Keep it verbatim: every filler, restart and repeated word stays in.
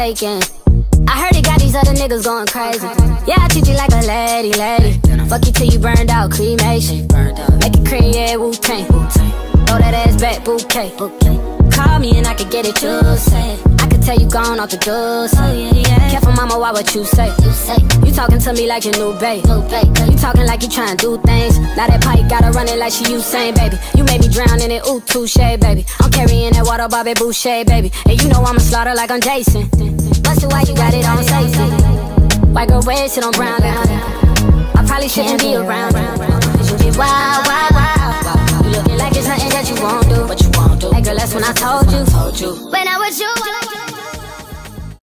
taken. I heard it got these other niggas going crazy. Yeah, I treat you like a lady, lady. Fuck you till you burned out, cremation. Make it cream, yeah, Wu-Tang. Throw that ass back, bouquet. Call me and I could get it, you say. I could tell you gone off the door, say. Careful mama, why what you say? You talking to me like your new babe. You talking like you trying to do things. Now that pipe gotta run it like she Usain, baby. You made me drown in it, ooh, touche, baby. I'm carrying that water, Bobby Boucher, baby. And you know I'ma slaughter like I'm Jason. Bust it, why you got it on safety? White girl red, sit on brown down. I probably shouldn't be around you, cause you get wild, wild, wild. You looking like it's something that you won't do, but you won't do. Hey girl, that's when I told you, told you. When I was you, I like you.